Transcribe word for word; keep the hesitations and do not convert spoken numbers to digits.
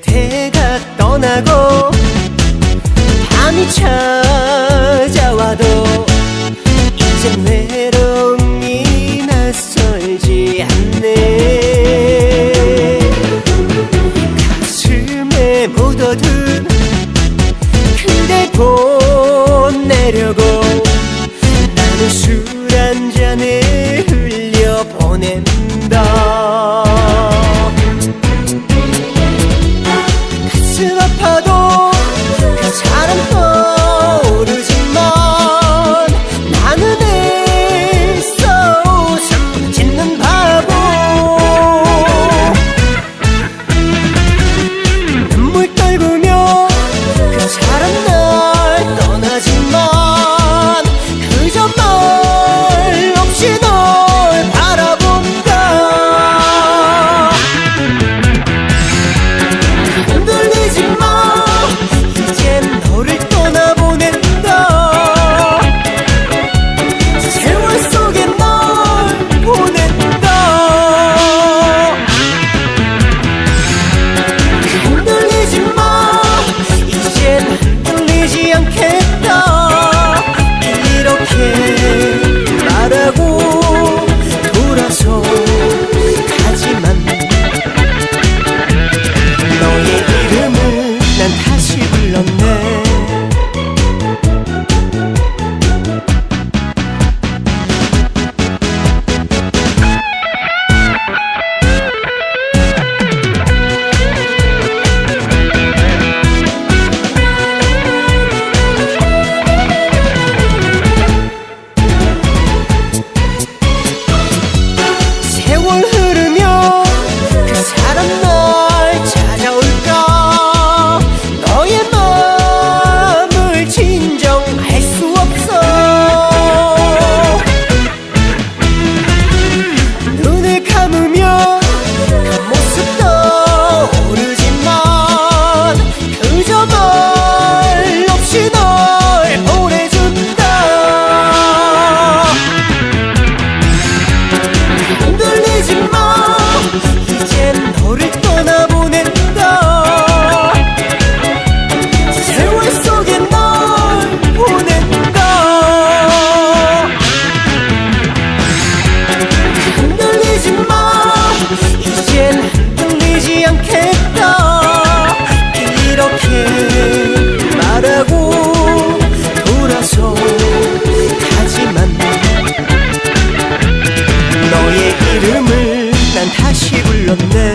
그대가 떠나고 밤이 찾아와도 이젠 외로움이 낯설지 않네. 가슴에 묻어둔 그댈 보내려고 나는 술 한 잔에 흘려보낸다. 가슴 아파도 그 사람 떠오르지만 나는 애써 웃음 짓는 바보. 눈물 떨구며 그 사람 날 떠나지만 그저 말 없이 널 바라본다. 흔들리지 마, 이젠 너를 떠나보낸다. 세월 속에 널 보낸다. 흔들리지 마, 이젠 흔들리지 않겠다. 이렇게 말하고 돌아서 가지만 너의 이름을 난 다시 불렀네. 세월 흐르며 그 사람 날 찾아올까. 너의 마음을 진정할 수 없어. 눈을 감으면 그 모습 떠오르지만 그저 말 없이 널 보내준다. 흔들리지 마, 이젠 너를 떠나보낸다. 세월 속에 널 보낸다. 흔들리지 마, 이젠 흔들리지 않겠다. 이렇게 말하고 돌아서 가지만 너의 이름을 난 다시 불렀네.